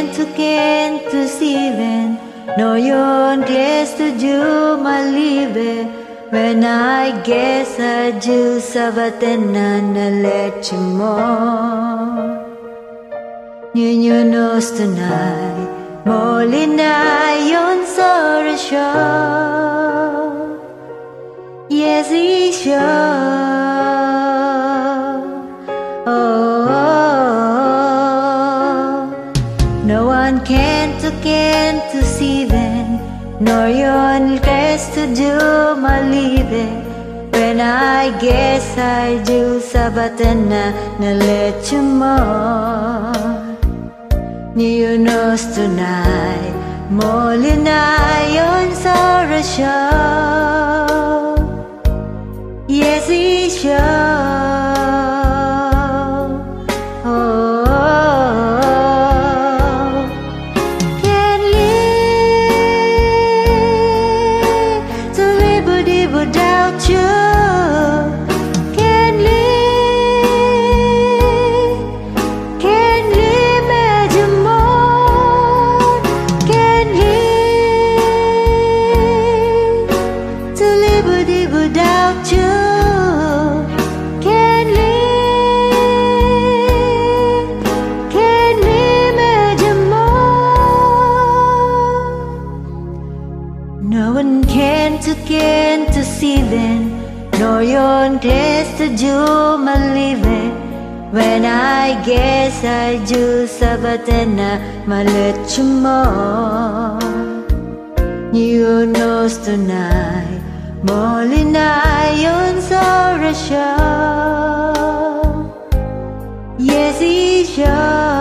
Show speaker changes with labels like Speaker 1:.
Speaker 1: to Steven, no yon glass to do my live. When I guess I do sabatena na let you more. You knows tonight, molina yon sorry show. Yes, he sure. No one can to see them, nor yon guess to do my live. When I guess I do sabatena na let you more. You knows tonight, molina yon sorry show. Yes, he sure. Without you, can't live imagine more, can't live to live without you, can't live imagine more. No one can to see them, nor yon glass to do my living. When I guess I do sabatena ma let you more. You knows tonight, molina yon sorry show. Yes, he sure.